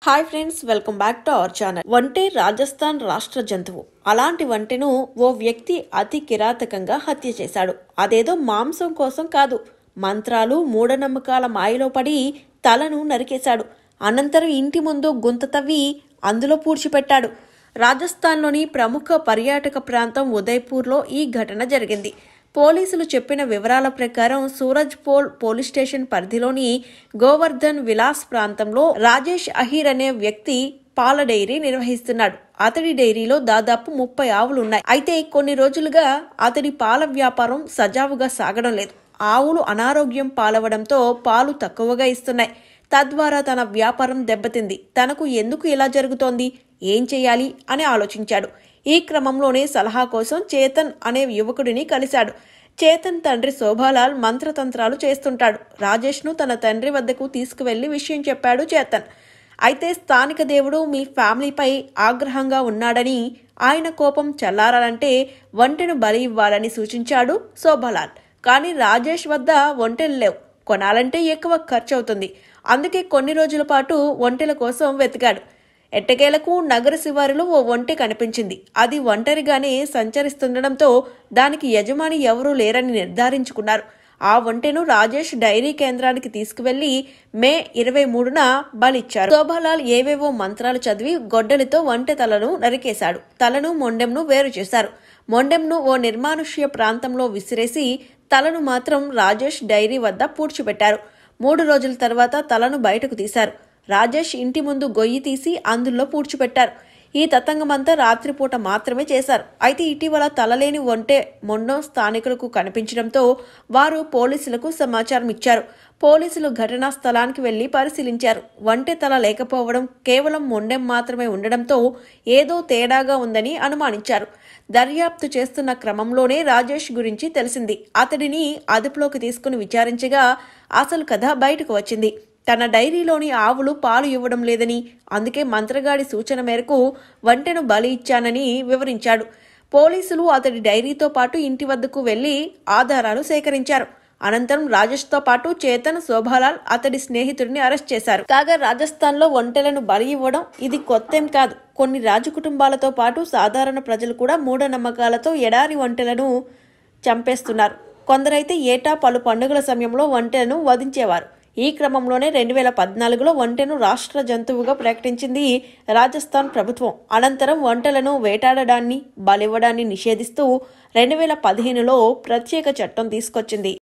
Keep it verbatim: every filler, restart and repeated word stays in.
Hi friends, welcome back to our channel. వంటే రాజస్థాన్ రాష్ట్ర జంతువు. అలాంటి వంటెను ఓ వ్యక్తి అతి కిరాతకంగా హత్య చేశాడు. అదేదో మాంసం కోసం కాదు, మంత్రాలు మూఢనమ్మకాల మాయలో పడి తలను నరికేశాడు. అనంతరం ఇంటి ముందు గుంత తవ్వి అందులో పూడ్చిపెట్టాడు. రాజస్థాన్లోని ప్రముఖ పర్యాటక ప్రాంతం ఉదయ్పూర్లో ఈ ఘటన జరిగింది. పోలీసులు చెప్పిన వివరాల ప్రకారం సూరజ్ పోల్ పోలీస్ స్టేషన్ పరిధిలోని గోవర్ధన్ విలాస్ ప్రాంతంలో రాజేష్ అహీర్ అనే వ్యక్తి పాల డైరీ నిర్వహిస్తున్నాడు. అతడి డైరీలో దాదాపు ముప్పై ఆవులున్నాయి. అయితే కొన్ని రోజులుగా అతడి పాల వ్యాపారం సజావుగా సాగడం లేదు. ఆవులు అనారోగ్యం పాలవడంతో పాలు తక్కువగా ఇస్తున్నాయి. తద్వారా తన వ్యాపారం దెబ్బతింది. తనకు ఎందుకు ఇలా జరుగుతోంది, ఏం చేయాలి అని ఆలోచించాడు. ఈ క్రమంలోనే సలహా కోసం చేతన్ అనే యువకుడిని కలిశాడు. చేతన్ తండ్రి శోభాలాల్ మంత్రతంత్రాలు చేస్తుంటాడు. రాజేష్ను తన తండ్రి వద్దకు తీసుకువెళ్లి విషయం చెప్పాడు చేతన్. అయితే స్థానిక దేవుడు మీ ఫ్యామిలీపై ఆగ్రహంగా ఉన్నాడని, ఆయన కోపం చల్లారాలంటే ఒంటెను బలి ఇవ్వాలని సూచించాడు శోభాలాల్. కానీ రాజేష్ వద్ద ఒంటెలు లేవు, కొనాలంటే ఎక్కువ ఖర్చు అవుతుంది. అందుకే కొన్ని రోజుల పాటు ఒంటెల కోసం వెతికాడు. ఎట్టకేలకు నగర శివారులో ఓ ఒంటె కనిపించింది. అది ఒంటరిగానే సంచరిస్తుండడంతో దానికి యజమాని ఎవరూ లేరని నిర్ధారించుకున్నారు. ఆ ఒంటెను రాజేష్ డైరీ కేంద్రానికి తీసుకువెళ్లి మే ఇరవై మూడున బలిచ్చారు. శోభాలాల్ ఏవేవో మంత్రాలు చదివి గొడ్డలితో ఒంటె తలను నరికేశాడు. తలను మొండెంను వేరు చేశారు. మొండెంను ఓ నిర్మానుష్య ప్రాంతంలో విసిరేసి తలను మాత్రం రాజేష్ డైరీ వద్ద పూడ్చిపెట్టారు. మూడు రోజుల తర్వాత తలను బయటకు తీశారు. రాజేష్ ఇంటి ముందు గొయ్యి తీసి అందులో పూడ్చిపెట్టారు. ఈ తతంగమంతా రాత్రిపూట మాత్రమే చేశారు. అయితే ఇటీవల తలలేని ఒంటె మొండం స్థానికులకు కనిపించడంతో వారు పోలీసులకు సమాచారం ఇచ్చారు. పోలీసులు ఘటనా స్థలానికి వెళ్లి పరిశీలించారు. ఒంటె తల లేకపోవడం, కేవలం మొండెం మాత్రమే ఉండడంతో ఏదో తేడాగా ఉందని అనుమానించారు. దర్యాప్తు చేస్తున్న క్రమంలోనే రాజేష్ గురించి తెలిసింది. అతడిని అదుపులోకి తీసుకుని విచారించగా అసలు కథ బయటకు వచ్చింది. తన డైరీలోని ఆవులు పాలు ఇవ్వడం లేదని, అందుకే మంత్రగాడి సూచన మేరకు ఒంటెను బలి ఇచ్చానని వివరించాడు. పోలీసులు అతడి డైరీతో పాటు ఇంటి వద్దకు వెళ్లి ఆధారాలు సేకరించారు. అనంతరం రాజేష్తో పాటు చేతన్, శోభాలాల్ అతడి స్నేహితుడిని అరెస్ట్ చేశారు. కాగా రాజస్థాన్లో ఒంటెలను బలి ఇవ్వడం ఇది కొత్తేం కాదు. కొన్ని రాజకుటుంబాలతో పాటు సాధారణ ప్రజలు కూడా మూఢనమ్మకాలతో ఎడారి ఒంటెలను చంపేస్తున్నారు. కొందరైతే ఏటా పలు పండుగల సమయంలో ఒంటెలను వధించేవారు. ఈ క్రమంలోనే రెండు వేల పద్నాలుగులో ఒంటెను రాష్ట్ర జంతువుగా ప్రకటించింది రాజస్థాన్ ప్రభుత్వం. అనంతరం ఒంటెలను వేటాడడాన్ని, బలివ్వడాన్ని నిషేధిస్తూ రెండు వేల పదిహేనులో ప్రత్యేక చట్టం తీసుకొచ్చింది.